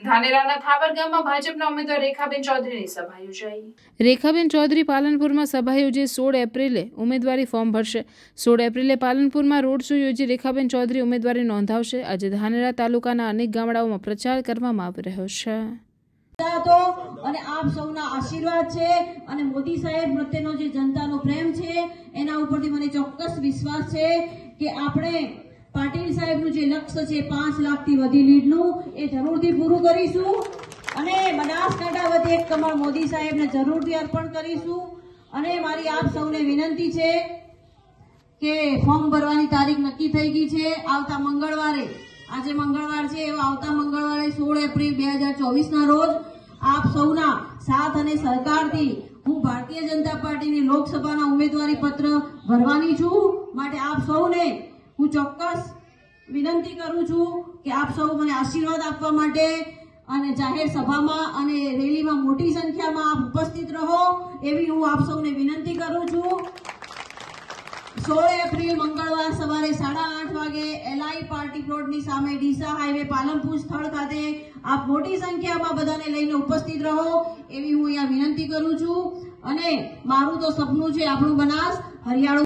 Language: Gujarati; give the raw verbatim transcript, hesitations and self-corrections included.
ધાનેરાના થાવર ગામમાં ભાજપના ઉમેદવાર રેખાબેન ચૌધરીની સભા યોજાઈ। રેખાબેન ચૌધરી પાલનપુરમાં સભા યોજી સોળ એપ્રિલે ઉમેદવારી ફોર્મ ભરશે। સોળ એપ્રિલે પાલનપુરમાં રોડ શો યોજી રેખાબેન ચૌધરી ઉમેદવારી નોંધાવશે। આજે ધાનેરા તાલુકાના અનેક ગામડાઓમાં પ્રચાર કરવામાં આવી રહ્યો છે। અને આપ સૌના આશીર્વાદ છે અને મોદી સાહેબ પ્રત્યેનો જે જનતાનો પ્રેમ છે એના ઉપરથી મને ચોક્કસ વિશ્વાસ છે કે આપણે પાટીલ સાહેબનું જે લક્ષ્ય છે પાંચ લાખથી વધી લીડનું એ જરૂરથી પૂરું કરીશું અને બનાસકાંઠા વતી એક કમળ મોદી સાહેબને જરૂરથી અર્પણ કરીશું। અને મારી આપ સૌને વિનંતી છે કે ફોર્મ ભરવાની તારીખ નક્કી થઈ ગઈ છે। આવતા મંગળવારે, આજે મંગળવાર છે, એવા આવતા મંગળવારે સોળ એપ્રિલ બે હજાર ચોવીસ ના રોજ આપ સૌના સાથ અને સહકારથી હું ભારતીય જનતા પાર્ટીની લોકસભાના ઉમેદવારી પત્ર ભરવાની છું। માટે આપ સૌને હું ચોક્કસ વિનંતી કરું છું કે આપ સૌ મને આશીર્વાદ આપવા માટે અને જાહેર સભામાં અને રેલીમાં મોટી સંખ્યામાં આપ ઉપસ્થિત રહો એવી હું આપ સૌને વિનંતી કરું છું। સોળ એપ્રિલ મંગળવાર સવારે સાડા આઠ વાગે એલઆઈ પાર્ટી પ્લોટની સામે ડીસા હાઈવે પાલનપુર સ્થળ ખાતે આપ મોટી સંખ્યામાં બધાને લઈને ઉપસ્થિત રહો એવી હું અહીંયા વિનંતી કરું છું। અને મારું તો સપનું છે આપણું બનાસ હરિયાળું